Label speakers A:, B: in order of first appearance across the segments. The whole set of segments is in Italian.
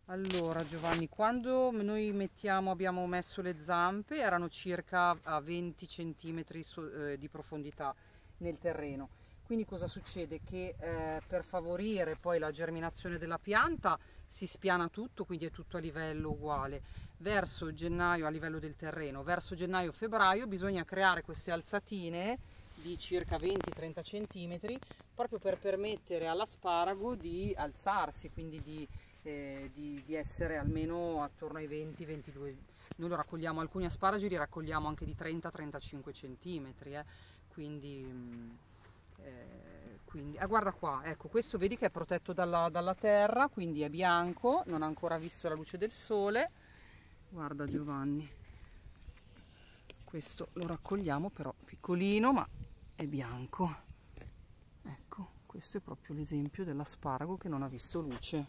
A: Allora Giovanni, quando noi abbiamo messo le zampe erano circa a 20 centimetri di profondità nel terreno. Quindi cosa succede? Che per favorire poi la germinazione della pianta si spiana tutto, quindi è tutto a livello uguale. Verso gennaio, a livello del terreno, verso gennaio-febbraio bisogna creare queste alzatine di circa 20-30 centimetri proprio per permettere all'asparago di alzarsi, quindi di essere almeno attorno ai 20-22. Noi lo raccogliamo, alcuni asparagi li raccogliamo anche di 30-35 centimetri, quindi, guarda qua, ecco, questo vedi che è protetto dalla terra, quindi è bianco, non ha ancora visto la luce del sole. Guarda Giovanni, questo lo raccogliamo però piccolino, ma è bianco. Ecco, questo è proprio l'esempio dell'asparago che non ha visto luce,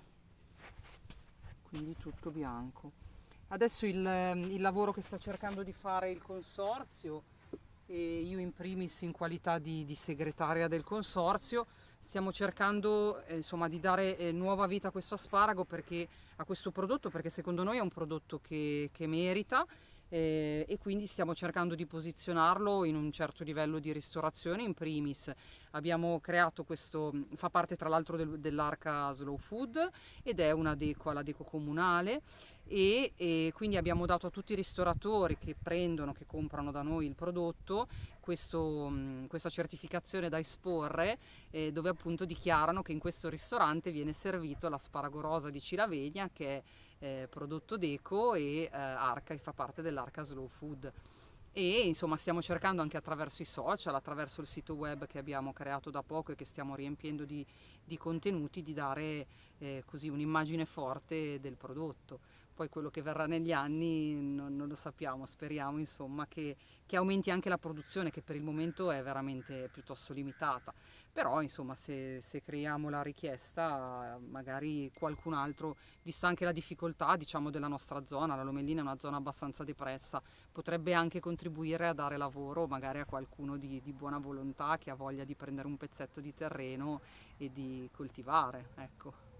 A: quindi tutto bianco. Adesso il lavoro che sta cercando di fare il consorzio, e io in primis in qualità di segretaria del consorzio, stiamo cercando insomma di dare nuova vita a questo asparago, perché a questo prodotto, perché secondo noi è un prodotto che merita, e quindi stiamo cercando di posizionarlo in un certo livello di ristorazione. In primis abbiamo creato questo, fa parte tra l'altro dell'Arca Slow Food ed è una deco alla deco comunale, e quindi abbiamo dato a tutti i ristoratori che prendono, che comprano da noi il prodotto, questa certificazione da esporre, dove appunto dichiarano che in questo ristorante viene servito l'asparago rosa di Cilavegna, che è prodotto Deco, e Arca, che fa parte dell'Arca Slow Food. E insomma stiamo cercando anche attraverso i social, attraverso il sito web che abbiamo creato da poco e che stiamo riempiendo di contenuti, di dare così un'immagine forte del prodotto. Poi quello che verrà negli anni non lo sappiamo, speriamo insomma che aumenti anche la produzione, che per il momento è veramente piuttosto limitata. Però insomma se creiamo la richiesta, magari qualcun altro, vista anche la difficoltà diciamo della nostra zona, la Lomellina è una zona abbastanza depressa, potrebbe anche contribuire a dare lavoro magari a qualcuno di buona volontà che ha voglia di prendere un pezzetto di terreno e di coltivare, ecco.